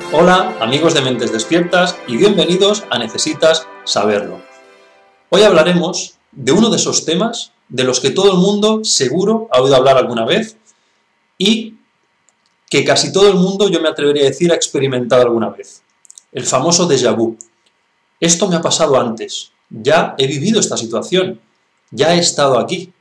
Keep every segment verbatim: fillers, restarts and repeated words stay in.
Hola amigos de Mentes Despiertas y bienvenidos a Necesitas Saberlo. Hoy hablaremos de uno de esos temas de los que todo el mundo seguro ha oído hablar alguna vez y que casi todo el mundo, yo me atrevería a decir, ha experimentado alguna vez. El famoso déjà vu. Esto me ha pasado antes, ya he vivido esta situación, ya he estado aquí.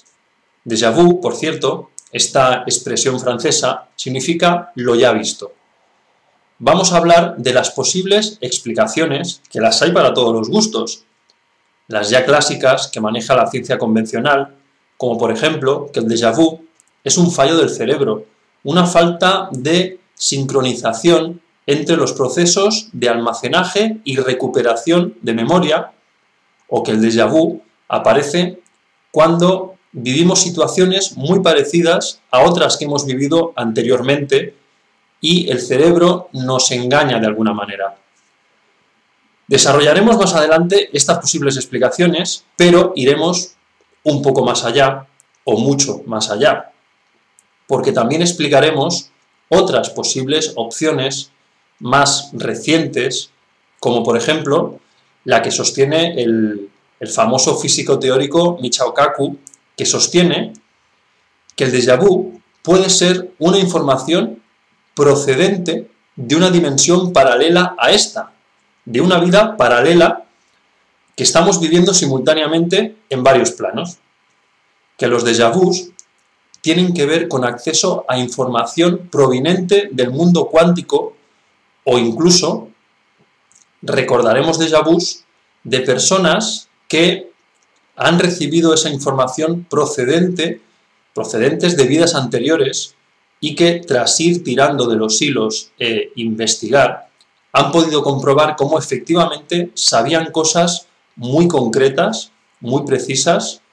Déjà vu, por cierto, esta expresión francesa significa lo ya visto. Vamos a hablar de las posibles explicaciones, que las hay para todos los gustos. Las ya clásicas que maneja la ciencia convencional, como por ejemplo que el déjà vu es un fallo del cerebro, una falta de sincronización entre los procesos de almacenaje y recuperación de memoria, o que el déjà vu aparece cuando vivimos situaciones muy parecidas a otras que hemos vivido anteriormente y el cerebro nos engaña de alguna manera. Desarrollaremos más adelante estas posibles explicaciones, pero iremos un poco más allá, o mucho más allá, porque también explicaremos otras posibles opciones más recientes, como por ejemplo la que sostiene el, el famoso físico teórico Michio Kaku, que sostiene que el déjà vu puede ser una información procedente de una dimensión paralela a esta, de una vida paralela que estamos viviendo simultáneamente en varios planos, que los déjà vus tienen que ver con acceso a información proveniente del mundo cuántico o incluso recordaremos déjà vus de personas que han recibido esa información procedente, procedentes de vidas anteriores y que tras ir tirando de los hilos e investigar han podido comprobar cómo efectivamente sabían cosas muy concretas, muy precisas,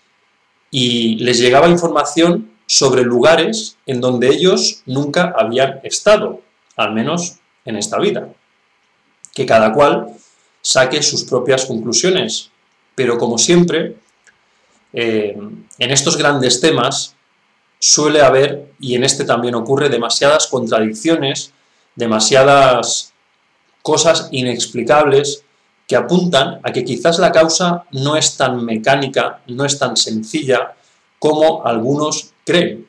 y les llegaba información sobre lugares en donde ellos nunca habían estado, al menos en esta vida. Que cada cual saque sus propias conclusiones, pero como siempre, eh, en estos grandes temas suele haber, y en este también ocurre, demasiadas contradicciones, demasiadas cosas inexplicables que apuntan a que quizás la causa no es tan mecánica, no es tan sencilla como algunos creen.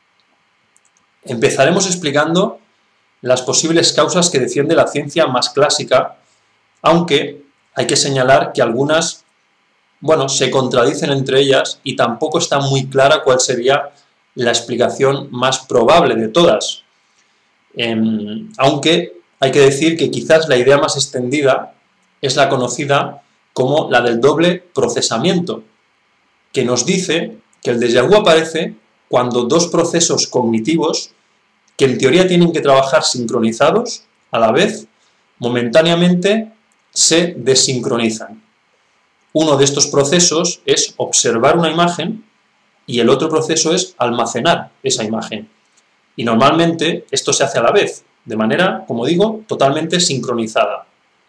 Empezaremos explicando las posibles causas que defiende la ciencia más clásica, aunque hay que señalar que algunas, bueno, se contradicen entre ellas y tampoco está muy clara cuál sería la explicación más probable de todas. Eh, aunque hay que decir que quizás la idea más extendida es la conocida como la del doble procesamiento, que nos dice que el déjà vu aparece cuando dos procesos cognitivos, que en teoría tienen que trabajar sincronizados, a la vez, momentáneamente se desincronizan. Uno de estos procesos es observar una imagen y el otro proceso es almacenar esa imagen. Y normalmente esto se hace a la vez, de manera, como digo, totalmente sincronizada.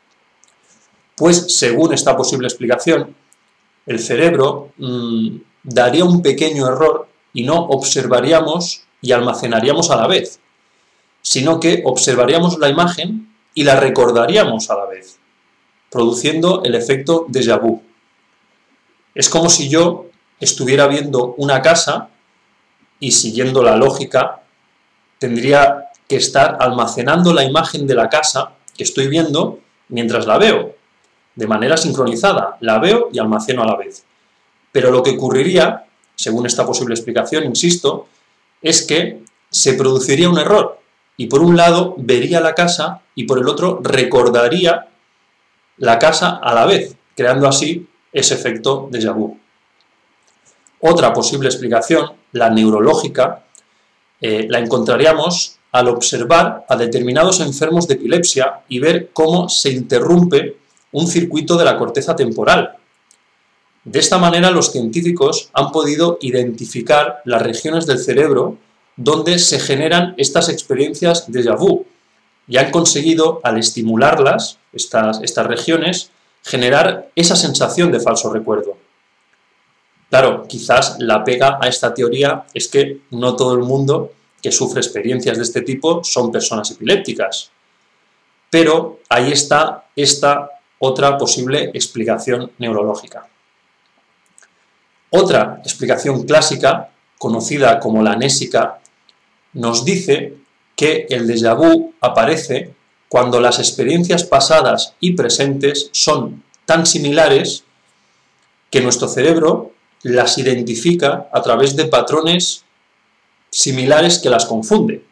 Pues, según esta posible explicación, el cerebro mmm, daría un pequeño error y no observaríamos y almacenaríamos a la vez, sino que observaríamos la imagen y la recordaríamos a la vez, produciendo el efecto déjà vu. Es como si yo estuviera viendo una casa y, siguiendo la lógica, tendría que estar almacenando la imagen de la casa que estoy viendo mientras la veo, de manera sincronizada, la veo y almaceno a la vez. Pero lo que ocurriría, según esta posible explicación, insisto, es que se produciría un error y por un lado vería la casa y por el otro recordaría la casa a la vez, creando así ese efecto déjà vu. Otra posible explicación, la neurológica, eh, la encontraríamos al observar a determinados enfermos de epilepsia y ver cómo se interrumpe un circuito de la corteza temporal. De esta manera, los científicos han podido identificar las regiones del cerebro donde se generan estas experiencias déjà vu y han conseguido, al estimularlas, estas, estas regiones, generar esa sensación de falso recuerdo. Claro, quizás la pega a esta teoría es que no todo el mundo que sufre experiencias de este tipo son personas epilépticas. pero ahí está esta otra posible explicación neurológica. Otra explicación clásica, conocida como la anésica, nos dice que el déjà vu aparece cuando las experiencias pasadas y presentes son tan similares que nuestro cerebro las identifica a través de patrones similares que las confunde.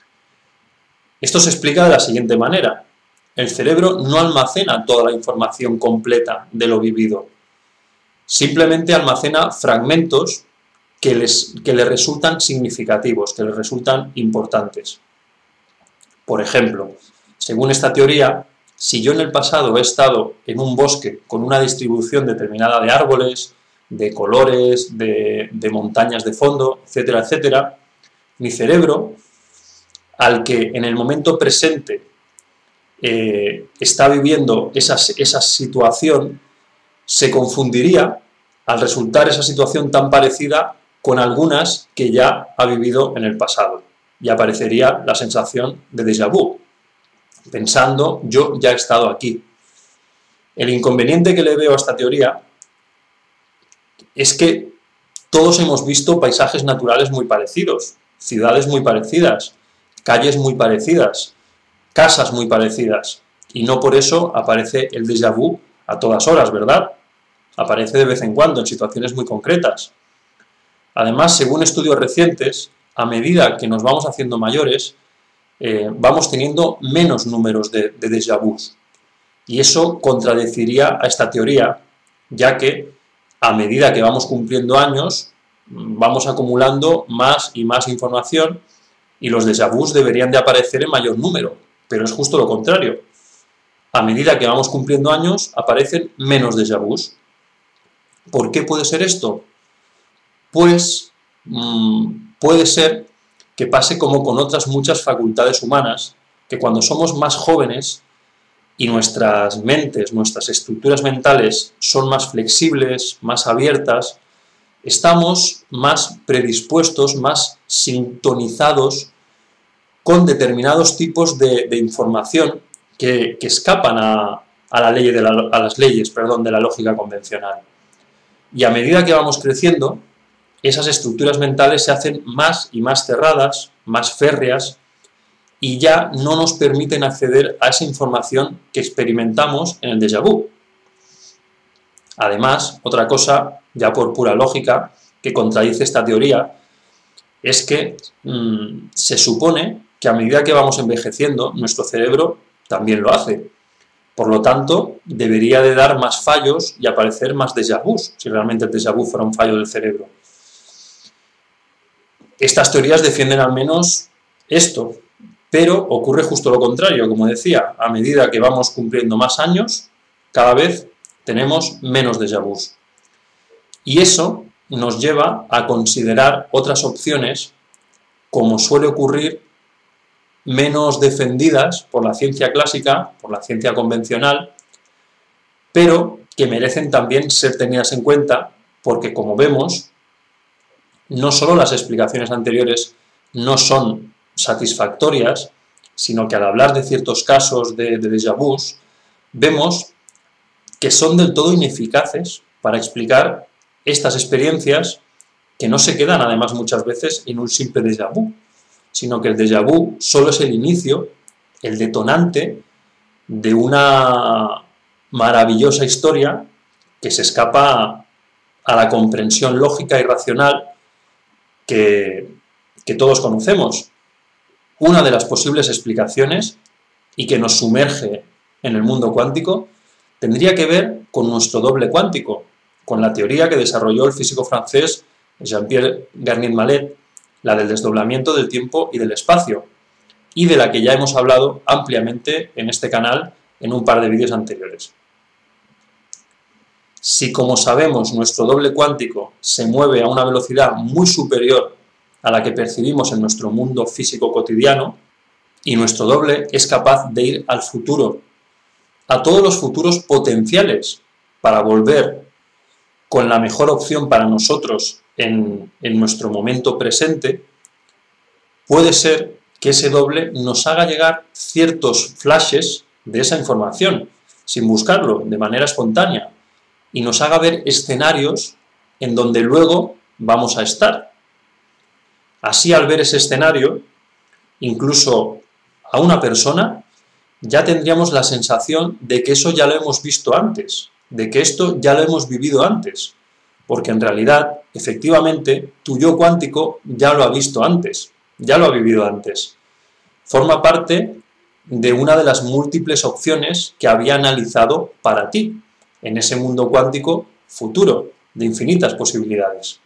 Esto se explica de la siguiente manera. El cerebro no almacena toda la información completa de lo vivido. Simplemente almacena fragmentos que, les, que le resultan significativos, que le resultan importantes. Por ejemplo, según esta teoría, si yo en el pasado he estado en un bosque con una distribución determinada de árboles, de colores, de, de montañas de fondo, etcétera, etcétera, mi cerebro, al que en el momento presente eh, está viviendo esa, esa situación, se confundiría al resultar esa situación tan parecida con algunas que ya ha vivido en el pasado. Y aparecería la sensación de déjà vu, pensando, yo ya he estado aquí. El inconveniente que le veo a esta teoría es que todos hemos visto paisajes naturales muy parecidos, ciudades muy parecidas, calles muy parecidas, casas muy parecidas, y no por eso aparece el déjà vu a todas horas, ¿verdad? Aparece de vez en cuando, en situaciones muy concretas. Además, según estudios recientes, a medida que nos vamos haciendo mayores, eh, vamos teniendo menos números de, de déjà vus. Y eso contradeciría a esta teoría, ya que a medida que vamos cumpliendo años, vamos acumulando más y más información y los déjà vus deberían de aparecer en mayor número, pero es justo lo contrario. A medida que vamos cumpliendo años, aparecen menos déjà vus. ¿Por qué puede ser esto? Pues mmm, puede ser que pase como con otras muchas facultades humanas, que cuando somos más jóvenes y nuestras mentes, nuestras estructuras mentales son más flexibles, más abiertas, estamos más predispuestos, más sintonizados con determinados tipos de, de información que, que escapan a, a, la ley de la, a las leyes perdón, de la lógica convencional. Y a medida que vamos creciendo, esas estructuras mentales se hacen más y más cerradas, más férreas, y ya no nos permiten acceder a esa información que experimentamos en el déjà vu. Además, otra cosa, ya por pura lógica, que contradice esta teoría, es que mmm, se supone que a medida que vamos envejeciendo, nuestro cerebro también lo hace. Por lo tanto, debería de dar más fallos y aparecer más déjà vus, si realmente el déjà vu fuera un fallo del cerebro. Estas teorías defienden al menos esto, pero ocurre justo lo contrario, como decía, a medida que vamos cumpliendo más años, cada vez tenemos menos déjà vus. Y eso nos lleva a considerar otras opciones, como suele ocurrir, menos defendidas por la ciencia clásica, por la ciencia convencional, pero que merecen también ser tenidas en cuenta, porque como vemos, no solo las explicaciones anteriores no son satisfactorias, sino que al hablar de ciertos casos de, de déjà vus, vemos que son del todo ineficaces para explicar estas experiencias que no se quedan además muchas veces en un simple déjà vu, sino que el déjà vu solo es el inicio, el detonante de una maravillosa historia que se escapa a la comprensión lógica y racional que, que todos conocemos. Una de las posibles explicaciones, y que nos sumerge en el mundo cuántico, tendría que ver con nuestro doble cuántico, con la teoría que desarrolló el físico francés Jean-Pierre Garnier-Mallet, la del desdoblamiento del tiempo y del espacio, y de la que ya hemos hablado ampliamente en este canal en un par de vídeos anteriores. Si, como sabemos, nuestro doble cuántico se mueve a una velocidad muy superior a la que percibimos en nuestro mundo físico cotidiano, y nuestro doble es capaz de ir al futuro, a todos los futuros potenciales, para volver con la mejor opción para nosotros en, en nuestro momento presente, puede ser que ese doble nos haga llegar ciertos flashes de esa información, sin buscarlo, de manera espontánea, y nos haga ver escenarios en donde luego vamos a estar. Así, al ver ese escenario, incluso a una persona, ya tendríamos la sensación de que eso ya lo hemos visto antes, de que esto ya lo hemos vivido antes, porque en realidad, efectivamente, tu yo cuántico ya lo ha visto antes, ya lo ha vivido antes. Forma parte de una de las múltiples opciones que había analizado para ti, en ese mundo cuántico futuro, de infinitas posibilidades.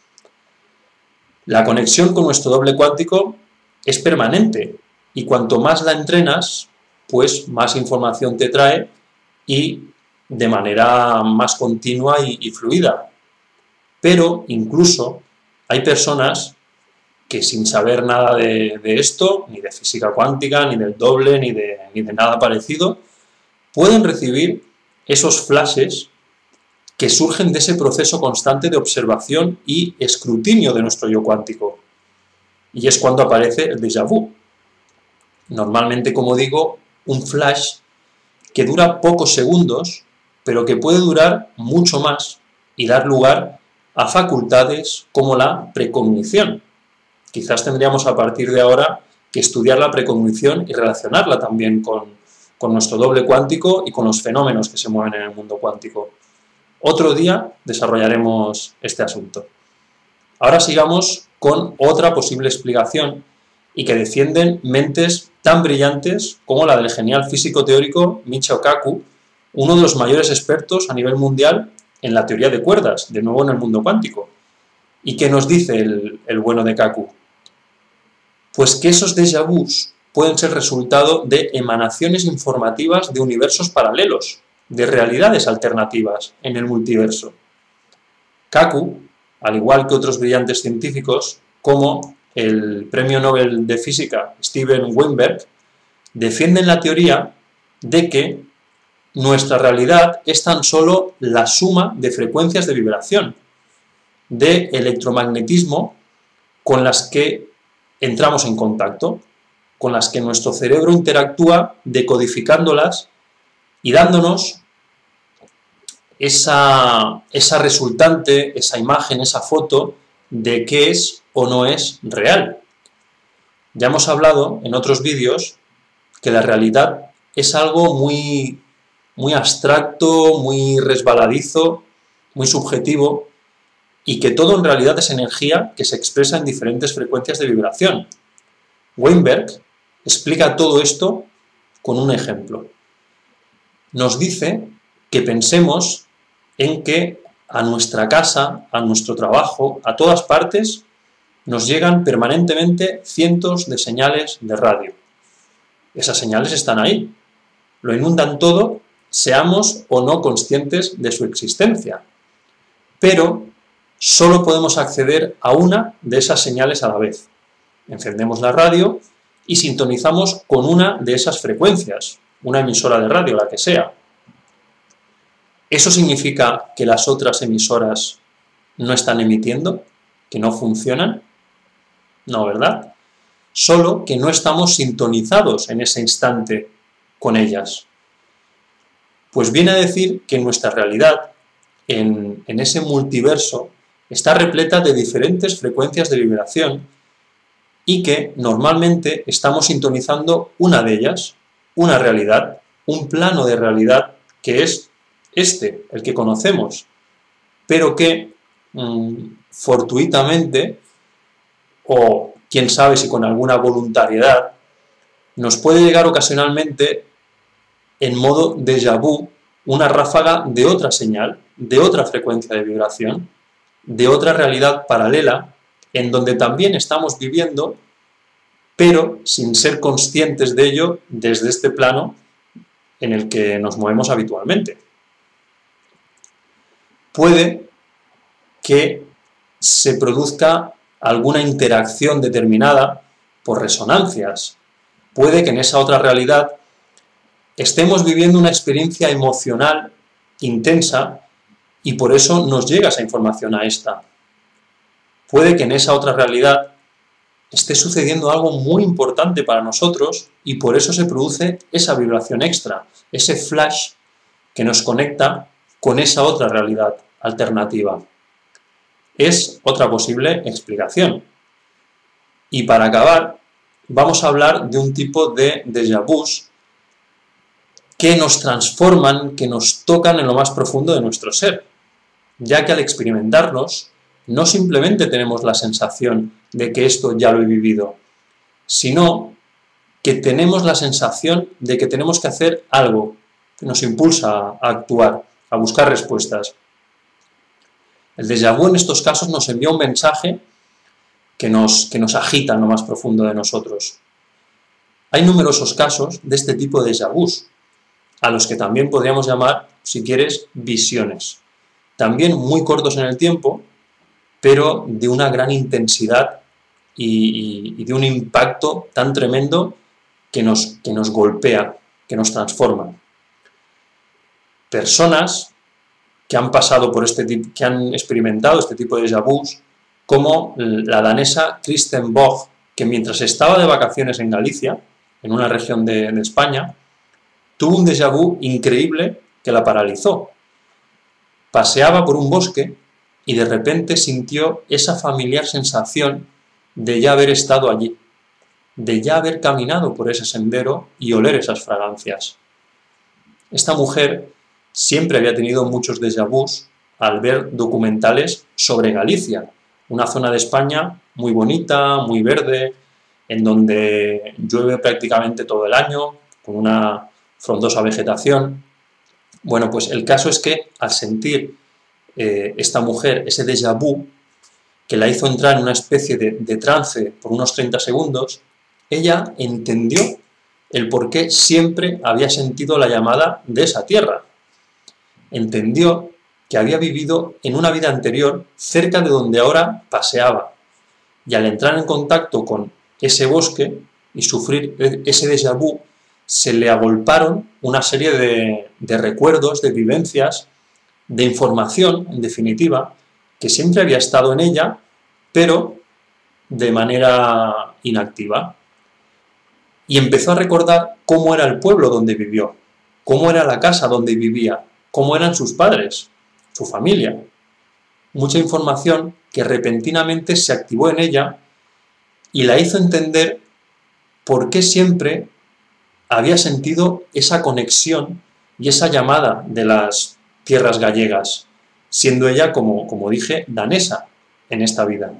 La conexión con nuestro doble cuántico es permanente, y cuanto más la entrenas, pues más información te trae y de manera más continua y, y fluida. Pero incluso hay personas que sin saber nada de, de esto, ni de física cuántica, ni del doble, ni de, ni de nada parecido, pueden recibir esos flashes que surgen de ese proceso constante de observación y escrutinio de nuestro yo cuántico. Y es cuando aparece el déjà vu. Normalmente, como digo, un flash que dura pocos segundos, pero que puede durar mucho más y dar lugar a facultades como la precognición. Quizás tendríamos a partir de ahora que estudiar la precognición y relacionarla también con, con nuestro doble cuántico y con los fenómenos que se mueven en el mundo cuántico. Otro día desarrollaremos este asunto. Ahora sigamos con otra posible explicación y que defienden mentes tan brillantes como la del genial físico teórico Michio Kaku, uno de los mayores expertos a nivel mundial en la teoría de cuerdas, de nuevo en el mundo cuántico. ¿Y qué nos dice el, el bueno de Kaku? Pues que esos déjà vus pueden ser resultado de emanaciones informativas de universos paralelos, de realidades alternativas en el multiverso. Kaku, al igual que otros brillantes científicos, como el premio Nobel de Física Steven Weinberg, defienden la teoría de que nuestra realidad es tan solo la suma de frecuencias de vibración, de electromagnetismo con las que entramos en contacto, con las que nuestro cerebro interactúa decodificándolas y dándonos esa, esa resultante, esa imagen, esa foto de qué es o no es real. Ya hemos hablado en otros vídeos que la realidad es algo muy, muy abstracto, muy resbaladizo, muy subjetivo, y que todo en realidad es energía que se expresa en diferentes frecuencias de vibración. Weinberg explica todo esto con un ejemplo. Nos dice que pensemos en que a nuestra casa, a nuestro trabajo, a todas partes, nos llegan permanentemente cientos de señales de radio. Esas señales están ahí, lo inundan todo, seamos o no conscientes de su existencia. Pero solo podemos acceder a una de esas señales a la vez. Encendemos la radio y sintonizamos con una de esas frecuencias, una emisora de radio, la que sea. ¿Eso significa que las otras emisoras no están emitiendo? ¿Que no funcionan? No, ¿verdad? Solo que no estamos sintonizados en ese instante con ellas. Pues viene a decir que nuestra realidad, en, en ese multiverso, está repleta de diferentes frecuencias de vibración y que normalmente estamos sintonizando una de ellas, una realidad, un plano de realidad que es este, el que conocemos, pero que mmm, fortuitamente, o quién sabe si con alguna voluntariedad, nos puede llegar ocasionalmente en modo déjà vu una ráfaga de otra señal, de otra frecuencia de vibración, de otra realidad paralela, en donde también estamos viviendo, pero sin ser conscientes de ello desde este plano en el que nos movemos habitualmente. Puede que se produzca alguna interacción determinada por resonancias. Puede que en esa otra realidad estemos viviendo una experiencia emocional intensa y por eso nos llega esa información a esta. Puede que en esa otra realidad esté sucediendo algo muy importante para nosotros y por eso se produce esa vibración extra, ese flash que nos conecta con esa otra realidad alternativa. Es otra posible explicación. Y para acabar, vamos a hablar de un tipo de déjà vus que nos transforman, que nos tocan en lo más profundo de nuestro ser, ya que al experimentarlos, no simplemente tenemos la sensación de que esto ya lo he vivido, sino que tenemos la sensación de que tenemos que hacer algo que nos impulsa a actuar, a buscar respuestas. El déjà vu en estos casos nos envía un mensaje que nos, que nos agita en lo más profundo de nosotros. Hay numerosos casos de este tipo de déjà vus, a los que también podríamos llamar, si quieres, visiones. También muy cortos en el tiempo, pero de una gran intensidad y, y, y de un impacto tan tremendo que nos, que nos golpea, que nos transforma. Personas que han pasado por este tipo, que han experimentado este tipo de déjà vus, como la danesa Kristen Bock, que mientras estaba de vacaciones en Galicia, en una región de, de España, tuvo un déjà vu increíble que la paralizó. Paseaba por un bosque y de repente sintió esa familiar sensación de ya haber estado allí, de ya haber caminado por ese sendero y oler esas fragancias. Esta mujer siempre había tenido muchos déjà vus al ver documentales sobre Galicia, una zona de España muy bonita, muy verde, en donde llueve prácticamente todo el año, con una frondosa vegetación. Bueno, pues el caso es que al sentir eh, esta mujer ese déjà vu, que la hizo entrar en una especie de, de trance por unos treinta segundos, ella entendió el por qué siempre había sentido la llamada de esa tierra. Entendió que había vivido en una vida anterior cerca de donde ahora paseaba, y al entrar en contacto con ese bosque y sufrir ese déjà vu, se le agolparon una serie de, de recuerdos, de vivencias, de información, en definitiva, que siempre había estado en ella, pero de manera inactiva. Y empezó a recordar cómo era el pueblo donde vivió, cómo era la casa donde vivía, cómo eran sus padres, su familia. Mucha información que repentinamente se activó en ella y la hizo entender por qué siempre había sentido esa conexión y esa llamada de las tierras gallegas, siendo ella, como, como dije, danesa en esta vida.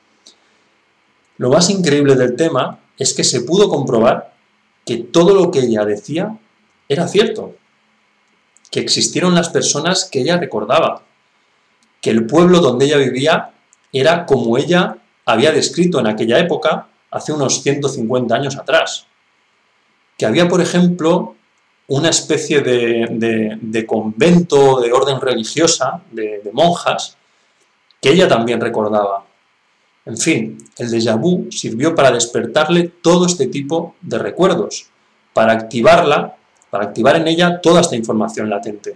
Lo más increíble del tema es que se pudo comprobar que todo lo que ella decía era cierto, que existieron las personas que ella recordaba, que el pueblo donde ella vivía era como ella había descrito en aquella época, hace unos ciento cincuenta años atrás. Que había, por ejemplo, una especie de, de, de convento de orden religiosa, de, de monjas, que ella también recordaba. En fin, el déjà vu sirvió para despertarle todo este tipo de recuerdos, para activarla, para activar en ella toda esta información latente.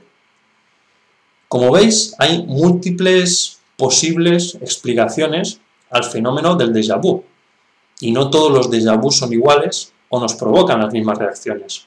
Como veis, hay múltiples posibles explicaciones al fenómeno del déjà vu, y no todos los déjà vus son iguales o nos provocan las mismas reacciones.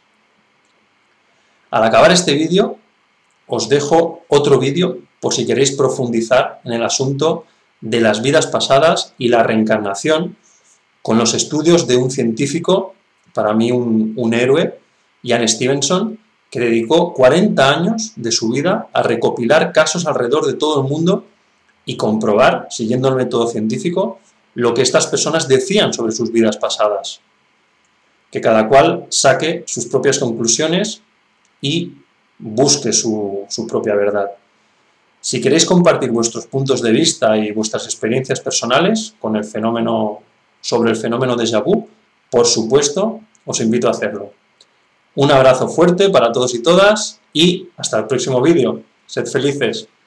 Al acabar este vídeo, os dejo otro vídeo por si queréis profundizar en el asunto de las vidas pasadas y la reencarnación, con los estudios de un científico, para mí un, un héroe, Ian Stevenson, que dedicó cuarenta años de su vida a recopilar casos alrededor de todo el mundo y comprobar, siguiendo el método científico, lo que estas personas decían sobre sus vidas pasadas. Que cada cual saque sus propias conclusiones y busque su, su propia verdad. Si queréis compartir vuestros puntos de vista y vuestras experiencias personales con el fenómeno, sobre el fenómeno déjà vu, por supuesto, os invito a hacerlo. Un abrazo fuerte para todos y todas y hasta el próximo vídeo. Sed felices.